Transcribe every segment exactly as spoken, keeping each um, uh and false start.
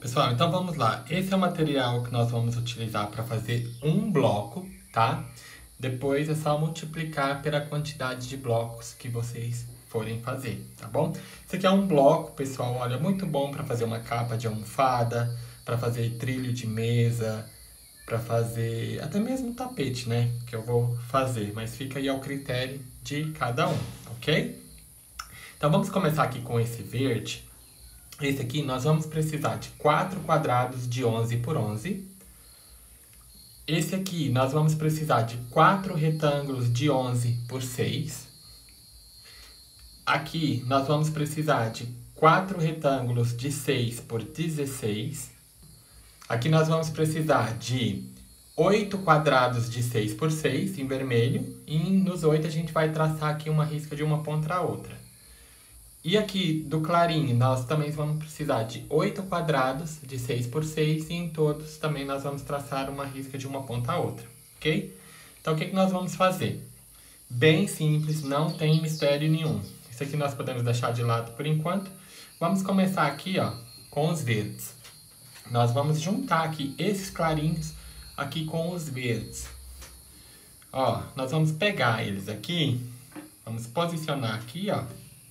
Pessoal, então vamos lá. Esse é o material que nós vamos utilizar para fazer um bloco, tá? Depois é só multiplicar pela quantidade de blocos que vocês forem fazer, tá bom? Esse aqui é um bloco, pessoal, olha, muito bom para fazer uma capa de almofada, para fazer trilho de mesa, para fazer até mesmo tapete, né? Que eu vou fazer, mas fica aí ao critério de cada um, ok? Então vamos começar aqui com esse verde. Esse aqui nós vamos precisar de quatro quadrados de onze por onze. Esse aqui nós vamos precisar de quatro retângulos de onze por seis. Aqui nós vamos precisar de quatro retângulos de seis por dezesseis. Aqui nós vamos precisar de oito quadrados de seis por seis em vermelho. E nos oito a gente vai traçar aqui uma risca de uma ponta a outra. E aqui do clarinho, nós também vamos precisar de oito quadrados de seis por seis e em todos também nós vamos traçar uma risca de uma ponta a outra, ok? Então o que, que nós vamos fazer? Bem simples, não tem mistério nenhum. Isso aqui nós podemos deixar de lado por enquanto. Vamos começar aqui, ó, com os verdes. Nós vamos juntar aqui esses clarinhos aqui com os verdes. Ó, nós vamos pegar eles aqui, vamos posicionar aqui, ó.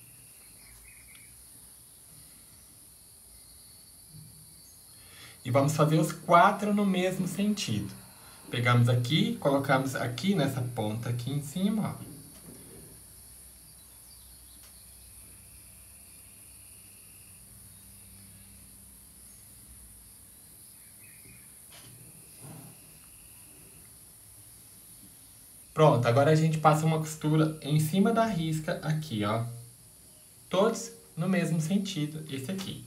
E vamos fazer os quatro no mesmo sentido. Pegamos aqui, colocamos aqui nessa ponta aqui em cima, ó. Pronto, agora a gente passa uma costura em cima da risca aqui, ó. Todos no mesmo sentido, esse aqui.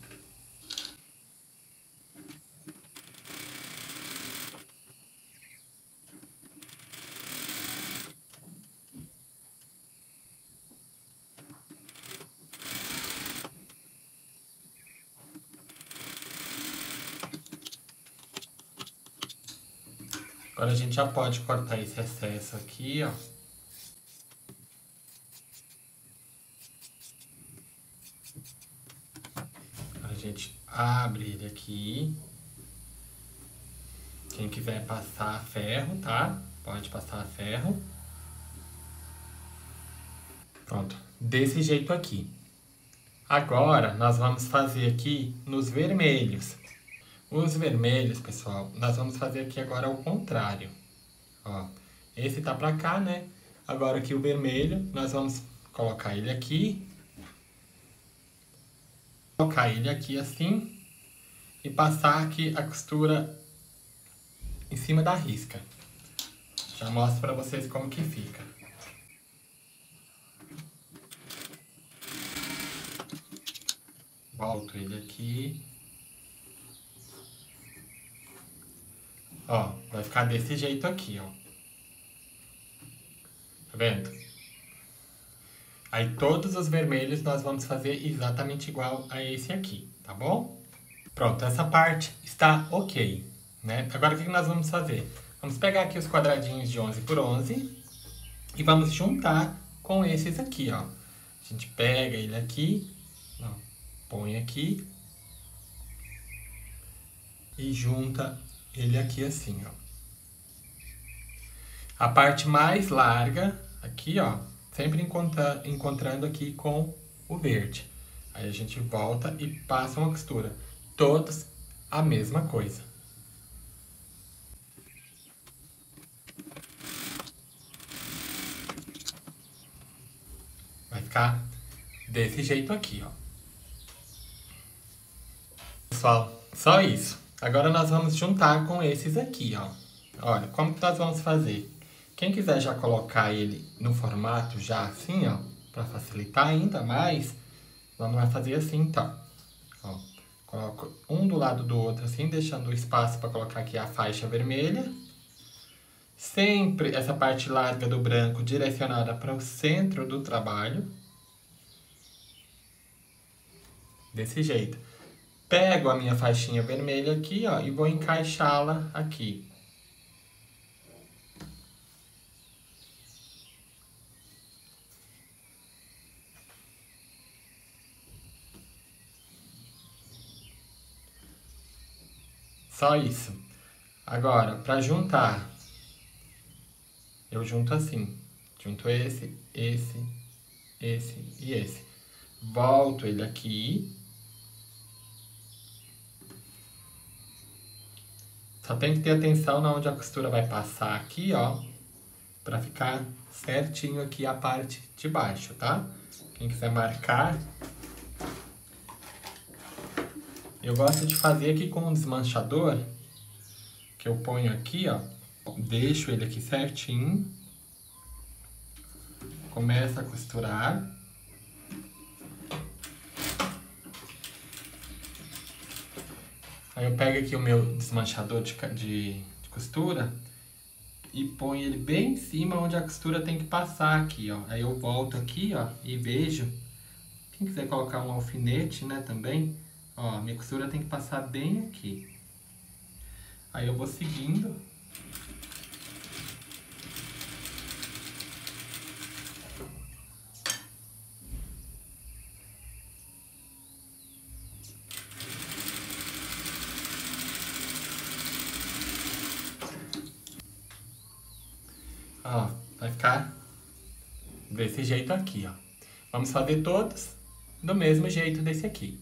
Agora a gente já pode cortar esse excesso aqui, ó. Agora a gente abre ele aqui. Quem quiser passar ferro, tá? Pode passar ferro. Pronto, desse jeito aqui. Agora nós vamos fazer aqui nos vermelhos. Os vermelhos, pessoal, nós vamos fazer aqui agora ao contrário. Ó, esse tá pra cá, né? Agora aqui o vermelho, nós vamos colocar ele aqui. Colocar ele aqui assim. E passar aqui a costura em cima da risca. Já mostro pra vocês como que fica. Volto ele aqui. Ó, vai ficar desse jeito aqui, ó. Tá vendo? Aí todos os vermelhos nós vamos fazer exatamente igual a esse aqui, tá bom? Pronto, essa parte está ok, né? Agora o que nós vamos fazer? Vamos pegar aqui os quadradinhos de onze por onze e vamos juntar com esses aqui, ó. A gente pega ele aqui, ó, põe aqui e junta ele aqui assim, ó. A parte mais larga, aqui, ó, sempre encontra, encontrando aqui com o verde. Aí a gente volta e passa uma costura. Todos a mesma coisa. Vai ficar desse jeito aqui, ó. Pessoal, só isso. Agora nós vamos juntar com esses aqui, ó. Olha, como que nós vamos fazer? Quem quiser já colocar ele no formato já assim, ó, para facilitar ainda mais, vamos fazer assim, então. Ó, coloco um do lado do outro assim, deixando o espaço para colocar aqui a faixa vermelha. Sempre essa parte larga do branco direcionada para o centro do trabalho. Desse jeito. Pego a minha faixinha vermelha aqui, ó, e vou encaixá-la aqui. Só isso. Agora, para juntar, eu junto assim. Junto esse, esse, esse e esse. Volto ele aqui. Só tem que ter atenção na onde a costura vai passar aqui, ó. Pra ficar certinho aqui a parte de baixo, tá? Quem quiser marcar. Eu gosto de fazer aqui com um desmanchador. Que eu ponho aqui, ó. Deixo ele aqui certinho. Começa a costurar. Aí eu pego aqui o meu desmanchador de, de, de costura e ponho ele bem em cima onde a costura tem que passar aqui, ó. Aí eu volto aqui, ó, e vejo. Quem quiser colocar um alfinete, né, também, ó, minha costura tem que passar bem aqui. Aí eu vou seguindo. Ó, vai ficar desse jeito aqui, ó. Vamos fazer todos do mesmo jeito desse aqui.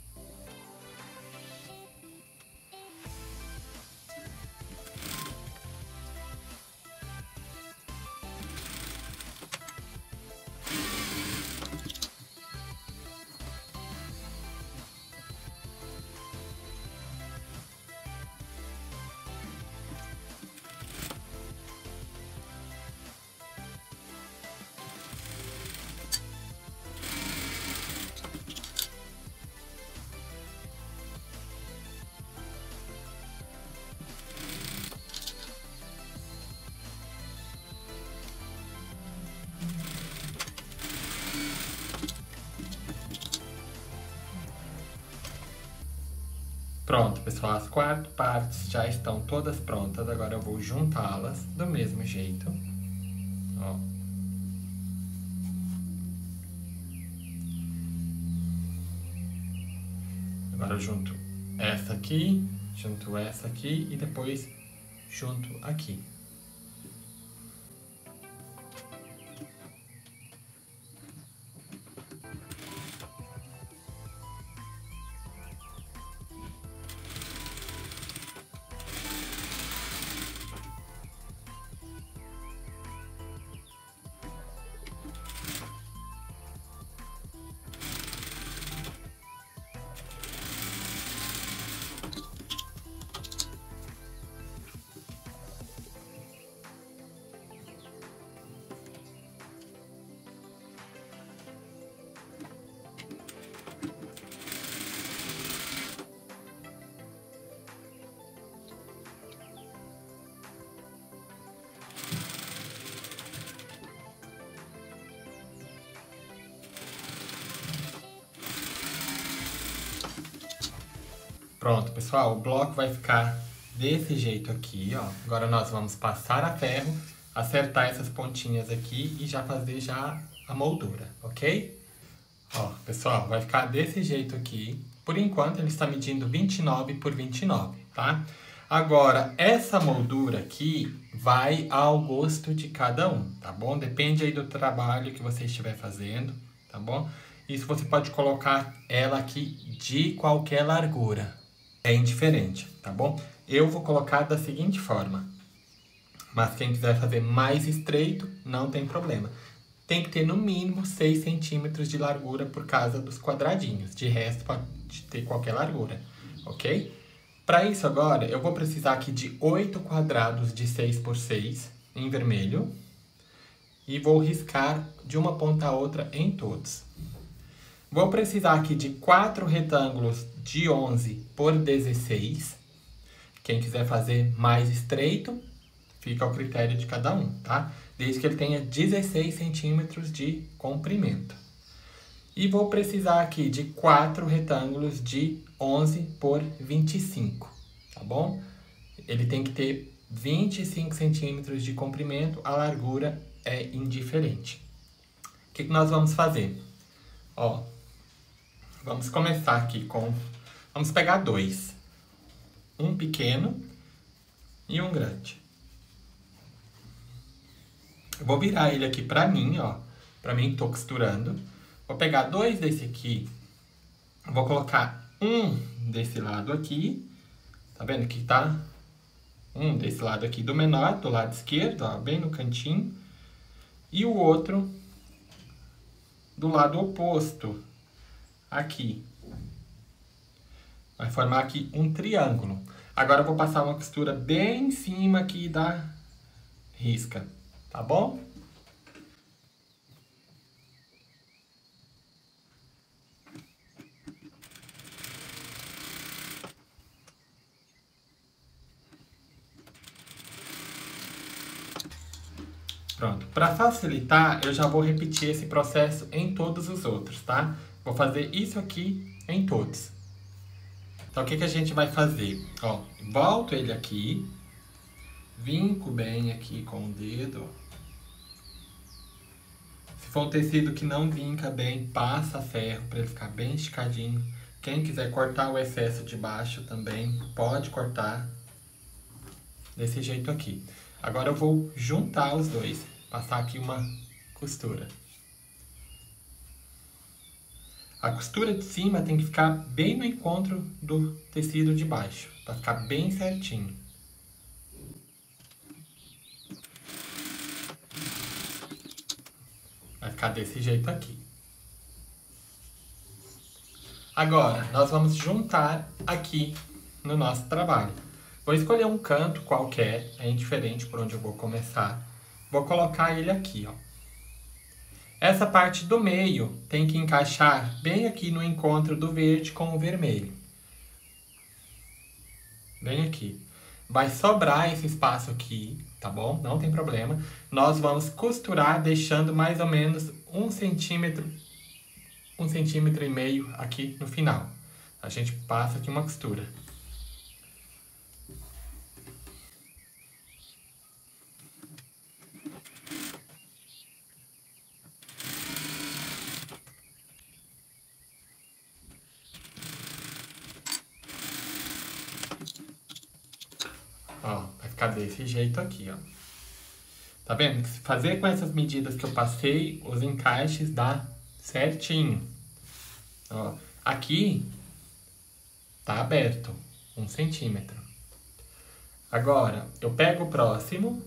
Pronto, pessoal, as quatro partes já estão todas prontas. Agora eu vou juntá-las do mesmo jeito. Ó. Agora eu junto essa aqui, junto essa aqui e depois junto aqui. Pronto, pessoal, o bloco vai ficar desse jeito aqui, ó. Agora nós vamos passar a ferro, acertar essas pontinhas aqui e já fazer já a moldura, ok? Ó, pessoal, vai ficar desse jeito aqui. Por enquanto, ele está medindo vinte e nove por vinte e nove, tá? Agora, essa moldura aqui vai ao gosto de cada um, tá bom? Depende aí do trabalho que você estiver fazendo, tá bom? Isso você pode colocar ela aqui de qualquer largura. É indiferente, tá bom? Eu vou colocar da seguinte forma. Mas quem quiser fazer mais estreito, não tem problema. Tem que ter no mínimo seis centímetros de largura por causa dos quadradinhos. De resto, pode ter qualquer largura, ok? Para isso agora, eu vou precisar aqui de oito quadrados de seis por seis em vermelho. E vou riscar de uma ponta a outra em todos. Vou precisar aqui de quatro retângulos de onze por dezesseis. Quem quiser fazer mais estreito, fica ao critério de cada um, tá? Desde que ele tenha dezesseis centímetros de comprimento. E vou precisar aqui de quatro retângulos de onze por vinte e cinco, tá bom? Ele tem que ter vinte e cinco centímetros de comprimento, a largura é indiferente. O que que nós vamos fazer? Ó, vamos começar aqui com... Vamos pegar dois. um pequeno e um grande. Eu vou virar ele aqui pra mim, ó. Pra mim que tô costurando. Vou pegar dois desse aqui. Vou colocar um desse lado aqui. Tá vendo que tá? Um desse lado aqui do menor, do lado esquerdo, ó, bem no cantinho. E o outro do lado oposto, aqui. Vai formar aqui um triângulo. Agora eu vou passar uma costura bem em cima aqui da risca, tá bom? Pronto. Para facilitar, eu já vou repetir esse processo em todos os outros, tá? Vou fazer isso aqui em todos. Então, o que que a gente vai fazer? Ó, volto ele aqui, vinco bem aqui com o dedo. Se for um tecido que não vinca bem, passa ferro para ele ficar bem esticadinho. Quem quiser cortar o excesso de baixo também, pode cortar desse jeito aqui. Agora eu vou juntar os dois, passar aqui uma costura. A costura de cima tem que ficar bem no encontro do tecido de baixo, para ficar bem certinho. Vai ficar desse jeito aqui. Agora, nós vamos juntar aqui no nosso trabalho. Vou escolher um canto qualquer, é indiferente por onde eu vou começar. Vou colocar ele aqui, ó. Essa parte do meio tem que encaixar bem aqui no encontro do verde com o vermelho. Bem aqui. Vai sobrar esse espaço aqui, tá bom? Não tem problema. Nós vamos costurar deixando mais ou menos um centímetro, um centímetro e meio aqui no final. A gente passa aqui uma costura. Ó, vai ficar desse jeito aqui, ó. Tá vendo? Se fazer com essas medidas que eu passei, os encaixes dá certinho. Ó, aqui tá aberto, um centímetro. Agora, eu pego o próximo.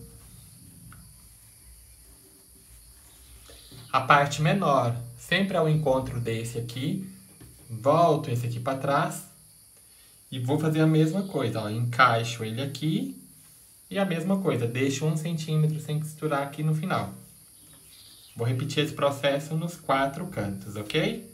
A parte menor sempre ao encontro desse aqui. Volto esse aqui para trás. E vou fazer a mesma coisa, ó. Encaixo ele aqui. E a mesma coisa, deixo um centímetro sem costurar aqui no final. Vou repetir esse processo nos quatro cantos, ok?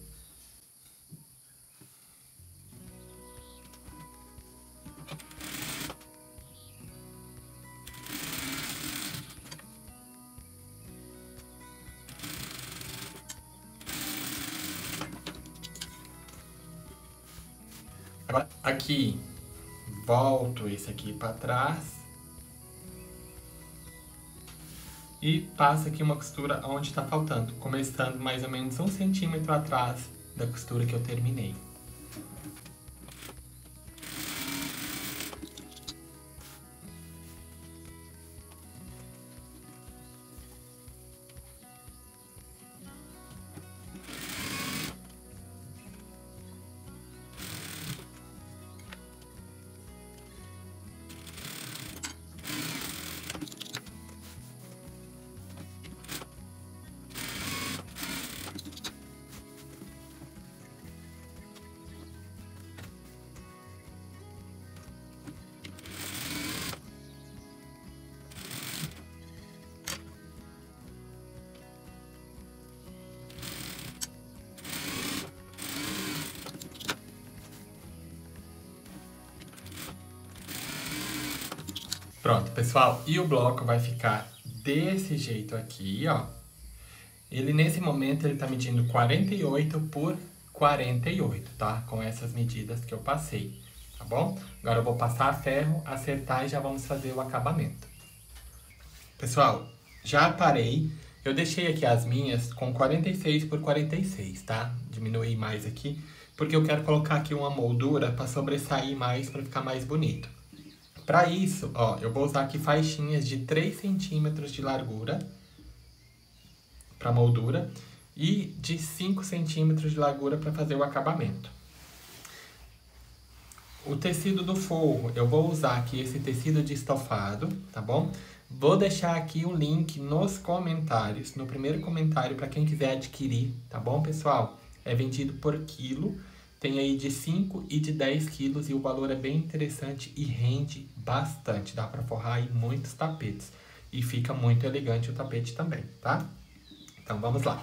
Agora, aqui, volto esse aqui para trás. E passo aqui uma costura onde está faltando, começando mais ou menos um centímetro atrás da costura que eu terminei. Pronto, pessoal, e o bloco vai ficar desse jeito aqui, ó. Ele, nesse momento, ele tá medindo quarenta e oito por quarenta e oito, tá? Com essas medidas que eu passei, tá bom? Agora eu vou passar a ferro, acertar e já vamos fazer o acabamento. Pessoal, já aparei. Eu deixei aqui as minhas com quarenta e seis por quarenta e seis, tá? Diminuí mais aqui, porque eu quero colocar aqui uma moldura para sobressair mais, para ficar mais bonito. Para isso, ó, eu vou usar aqui faixinhas de três centímetros de largura para moldura e de cinco centímetros de largura para fazer o acabamento. O tecido do forro, eu vou usar aqui esse tecido de estofado, tá bom? Vou deixar aqui o link nos comentários, no primeiro comentário, para quem quiser adquirir, tá bom, pessoal? É vendido por quilo, tem aí de cinco e de dez quilos e o valor é bem interessante e rende bastante. Dá para forrar aí muitos tapetes e fica muito elegante o tapete também, tá? Então vamos lá.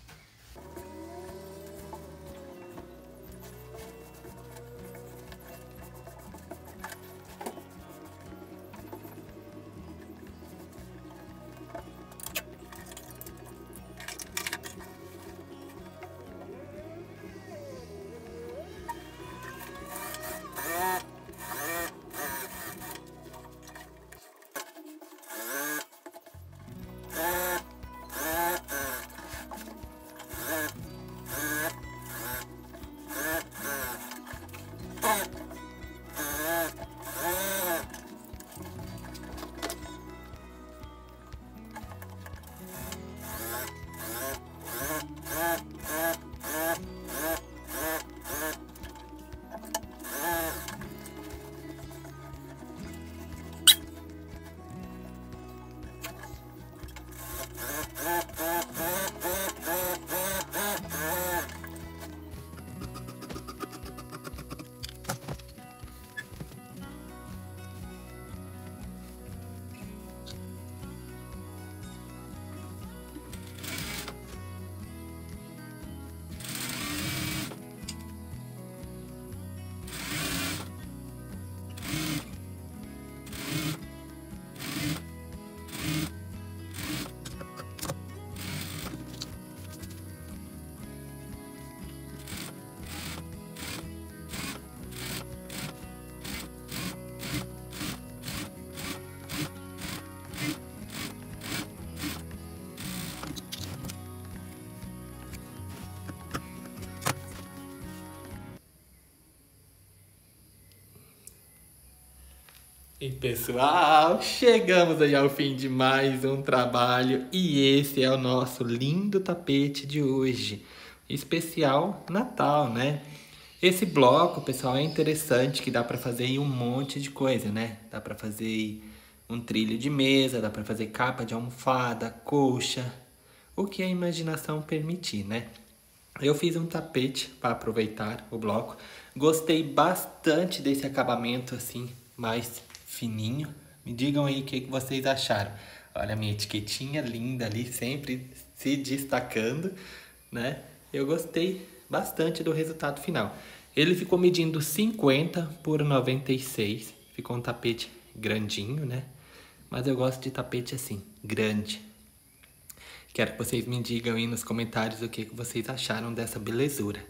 E pessoal, chegamos aí ao fim de mais um trabalho e esse é o nosso lindo tapete de hoje, especial Natal, né? Esse bloco, pessoal, é interessante que dá para fazer aí um monte de coisa, né? Dá para fazer um trilho de mesa, dá para fazer capa de almofada, colcha, o que a imaginação permitir, né? Eu fiz um tapete para aproveitar o bloco, gostei bastante desse acabamento assim, mais fininho. Me digam aí o que, que vocês acharam. Olha a minha etiquetinha linda ali, sempre se destacando, né? Eu gostei bastante do resultado final. Ele ficou medindo cinquenta por noventa e seis. Ficou um tapete grandinho, né? Mas eu gosto de tapete assim, grande. Quero que vocês me digam aí nos comentários o que, que vocês acharam dessa belezura.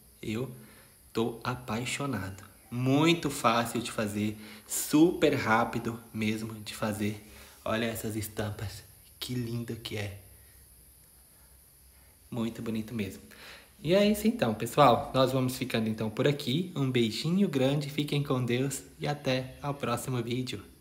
Eu tô apaixonado. Muito fácil de fazer, super rápido mesmo de fazer. Olha essas estampas, que linda que é. Muito bonito mesmo. E é isso então, pessoal. Nós vamos ficando então por aqui. Um beijinho grande, fiquem com Deus e até ao próximo vídeo.